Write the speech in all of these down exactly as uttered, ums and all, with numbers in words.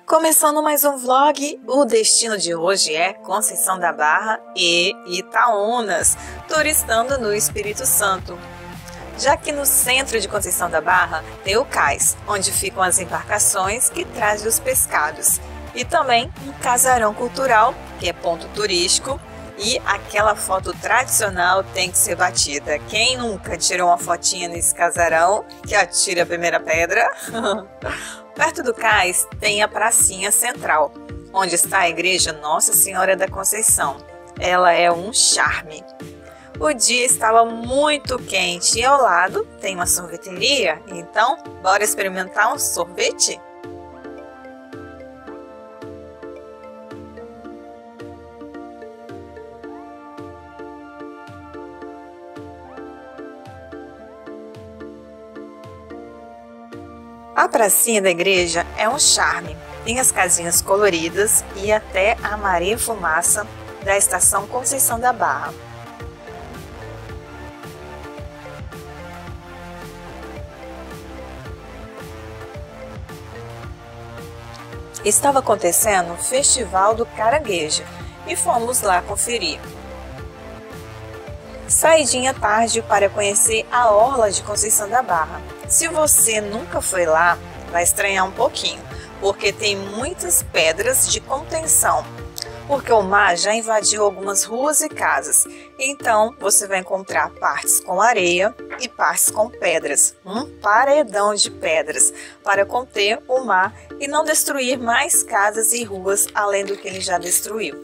Começando mais um vlog, o destino de hoje é Conceição da Barra e Itaúnas, turistando no Espírito Santo. Já que no centro de Conceição da Barra tem o cais, onde ficam as embarcações que trazem os pescados, e também um casarão cultural, que é ponto turístico, e aquela foto tradicional tem que ser batida. Quem nunca tirou uma fotinha nesse casarão, que atire a primeira pedra? Perto do cais tem a pracinha central, onde está a igreja Nossa Senhora da Conceição. Ela é um charme. O dia estava muito quente e ao lado tem uma sorveteria, então bora experimentar um sorvete? A pracinha da igreja é um charme, tem as casinhas coloridas e até a Maria Fumaça da estação Conceição da Barra. Estava acontecendo o Festival do Caranguejo e fomos lá conferir. Saidinha tarde para conhecer a orla de Conceição da Barra. Se você nunca foi lá, vai estranhar um pouquinho, porque tem muitas pedras de contenção, porque o mar já invadiu algumas ruas e casas, então você vai encontrar partes com areia e partes com pedras, um paredão de pedras, para conter o mar e não destruir mais casas e ruas além do que ele já destruiu.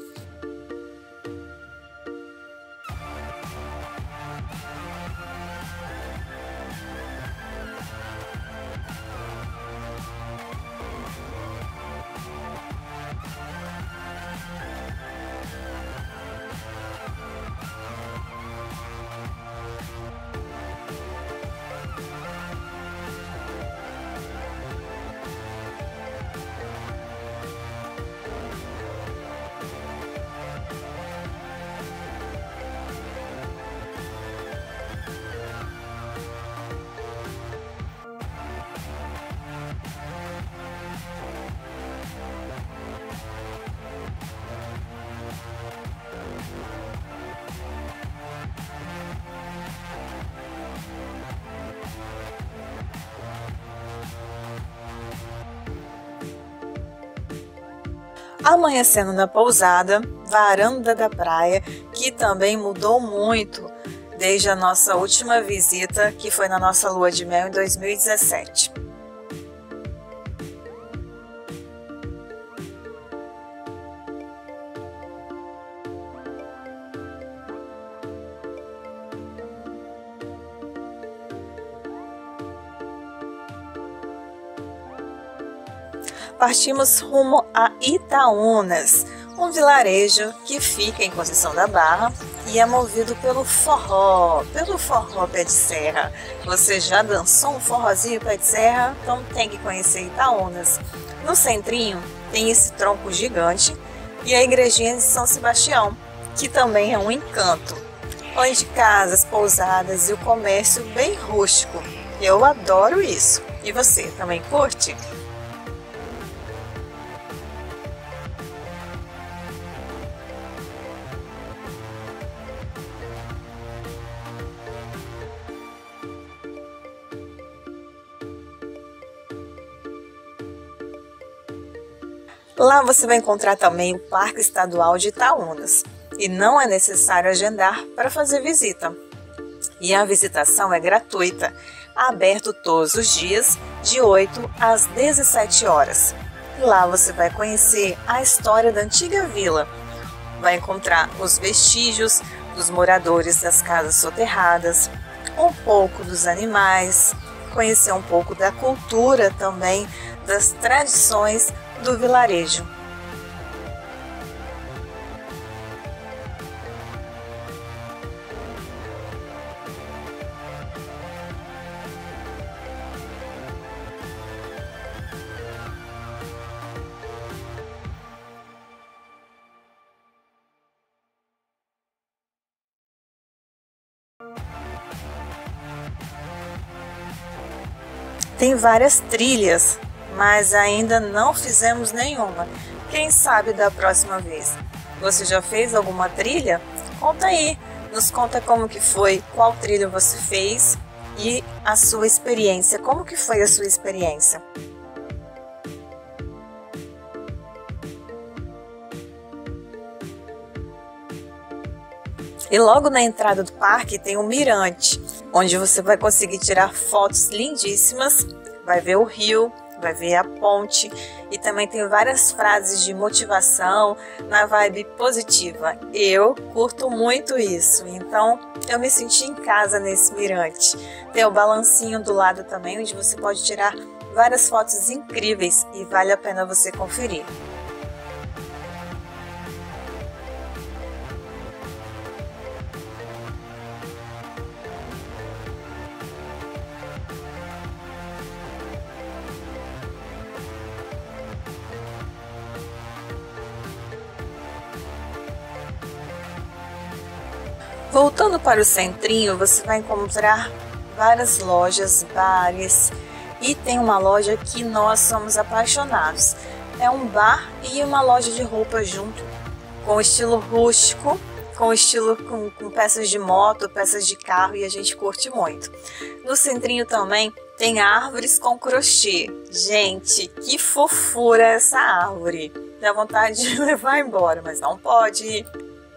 Amanhecendo na pousada, varanda da praia, que também mudou muito desde a nossa última visita, que foi na nossa lua de mel em dois mil e dezessete. Partimos rumo a Itaúnas, um vilarejo que fica em Conceição da Barra e é movido pelo forró, pelo forró pé de serra. Você já dançou um forrozinho pé de serra? Então tem que conhecer Itaúnas. No centrinho tem esse tronco gigante e a igrejinha de São Sebastião, que também é um encanto. Além de casas, pousadas e o comércio bem rústico. Eu adoro isso. E você também curte? Lá você vai encontrar também o Parque Estadual de Itaúnas e não é necessário agendar para fazer visita. E a visitação é gratuita, aberto todos os dias de oito às dezessete horas. E lá você vai conhecer a história da antiga vila, vai encontrar os vestígios dos moradores das casas soterradas, um pouco dos animais, conhecer um pouco da cultura também, das tradições do vilarejo. Tem várias trilhas mas ainda não fizemos nenhuma. Quem sabe da próxima vez? Você já fez alguma trilha? Conta aí, nos conta como que foi, qual trilha você fez e a sua experiência. Como que foi a sua experiência? E logo na entrada do parque tem um mirante, onde você vai conseguir tirar fotos lindíssimas, vai ver o rio, vai ver a ponte e também tem várias frases de motivação na vibe positiva. Eu curto muito isso, então eu me senti em casa nesse mirante. Tem o balancinho do lado também, onde você pode tirar várias fotos incríveis e vale a pena você conferir. Voltando para o centrinho, você vai encontrar várias lojas, bares e tem uma loja que nós somos apaixonados. É um bar e uma loja de roupa junto, com estilo rústico, com estilo com, com peças de moto, peças de carro e a gente curte muito. No centrinho também tem árvores com crochê. Gente, que fofura essa árvore! Dá vontade de levar embora, mas não pode.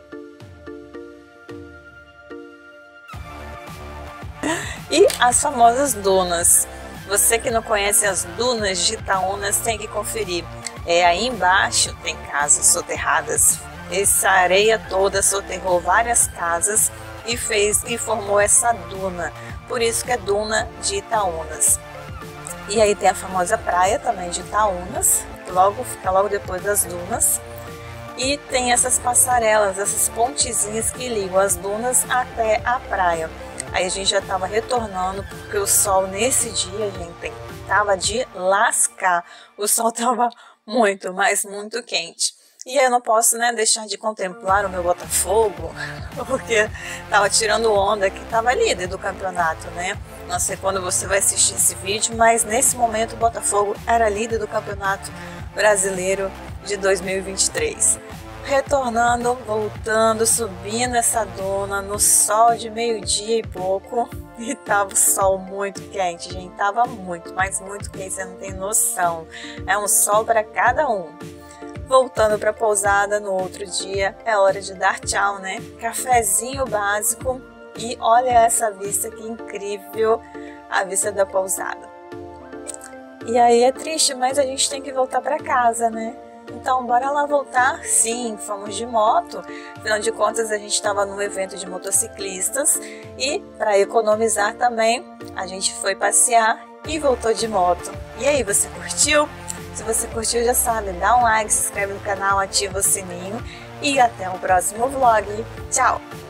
E as famosas dunas. Você que não conhece as dunas de Itaúnas tem que conferir. É, aí embaixo tem casas soterradas. Essa areia toda soterrou várias casas e fez e formou essa duna. Por isso que é Duna de Itaúnas. E aí tem a famosa praia também de Itaúnas, que logo fica logo depois das dunas. E tem essas passarelas, essas pontezinhas que ligam as dunas até a praia. Aí a gente já estava retornando, porque o sol nesse dia, gente, tava de lascar. O sol tava muito, mas muito quente. E aí eu não posso, né, deixar de contemplar o meu Botafogo, porque tava tirando onda, que tava líder do campeonato, né? Não sei quando você vai assistir esse vídeo, mas nesse momento o Botafogo era líder do campeonato brasileiro de dois mil e vinte e três. Retornando, voltando, subindo essa duna no sol de meio-dia e pouco. E tava o sol muito quente, gente. Tava muito, mas muito quente, você não tem noção. É um sol para cada um. Voltando para a pousada no outro dia, é hora de dar tchau, né? Cafezinho básico. E olha essa vista que incrível, a vista da pousada. E aí é triste, mas a gente tem que voltar para casa, né? Então, bora lá voltar? Sim, fomos de moto. Afinal de contas, a gente estava num evento de motociclistas e, para economizar também, a gente foi passear e voltou de moto. E aí, você curtiu? Se você curtiu, já sabe, dá um like, se inscreve no canal, ativa o sininho e até o próximo vlog. Tchau!